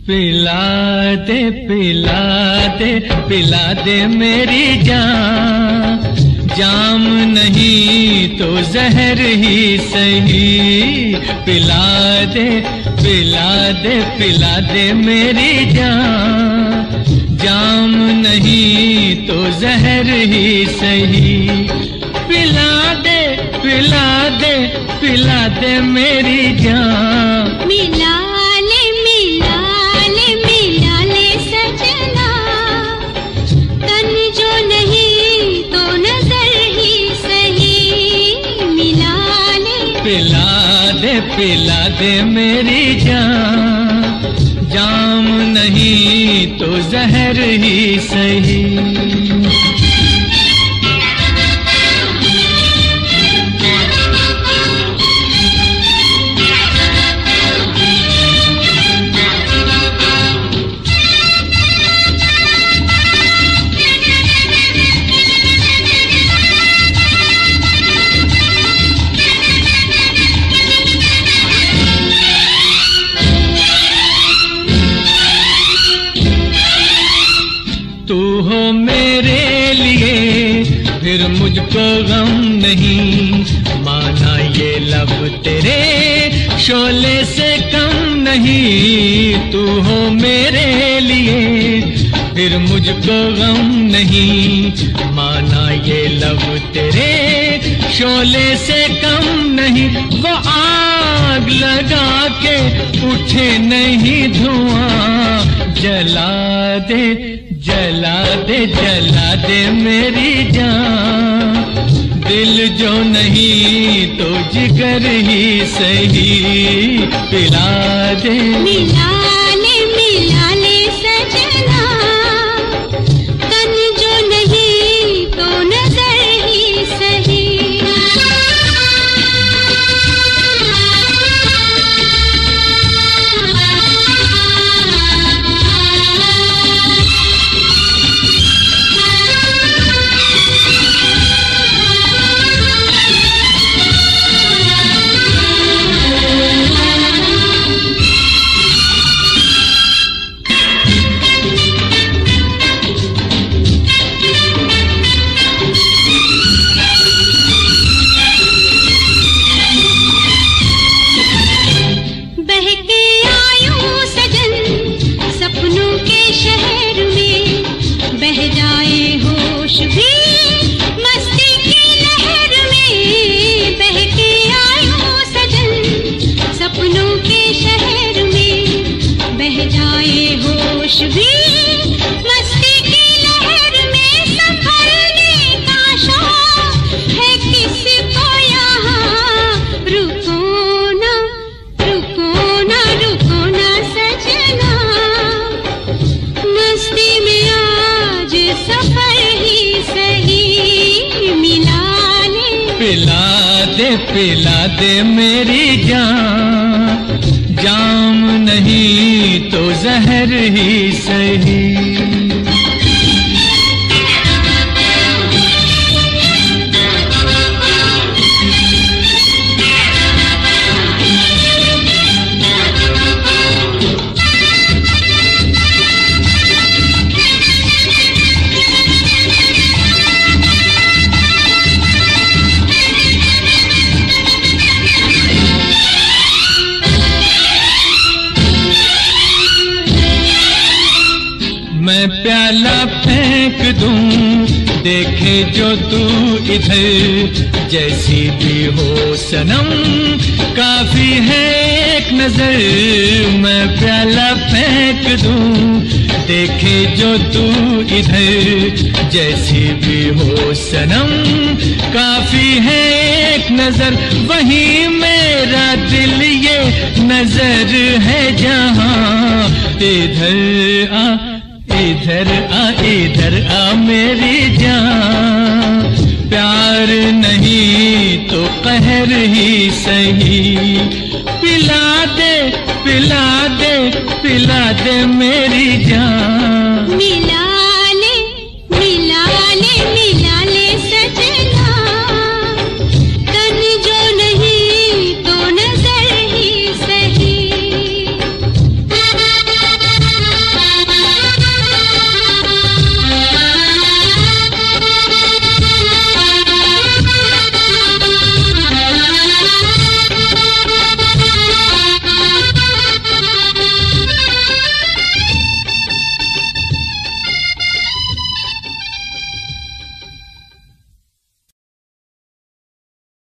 पिला दे पिला दे पिला दे मेरी जान, जाम नहीं तो जहर ही सही। पिला दे पिला दे पिला दे मेरी जान, जाम नहीं तो जहर ही सही। पिला दे पिला दे पिला दे मेरी जान। मिला ले सजना, तन जो नहीं तो नजर ही सही। मिला दे मेरी जान, जाम नहीं तो जहर ही सही। तू हो मेरे लिए फिर मुझको गम नहीं, माना ये लब तेरे शोले से कम नहीं। तू हो मेरे लिए फिर मुझको गम नहीं, माना ये लब तेरे शोले से कम नहीं। वो आग लगा के उठे नहीं धुआं, जला दे जला दे जला दे मेरी जान। दिल जो नहीं तो जिगर ही सही। पिला दे मिला ले सजना, तन जो नहीं तो नजर ही सही। पिला दे मेरी जान, जाम नहीं तो जहर ही सही। मैं प्याला फेंक दूं, देखे जो तू इधर। जैसी भी हो सनम काफी है एक नजर। मैं प्याला फेंक दूं, देखे जो तू इधर। जैसी भी हो सनम काफी है एक नजर। वहीं मेरा दिल ये नजर है जहां। इधर आ इधर आ मेरी जान। प्यार नहीं तो कहर ही सही। पिला दे पिला दे पिला दे मेरी जान।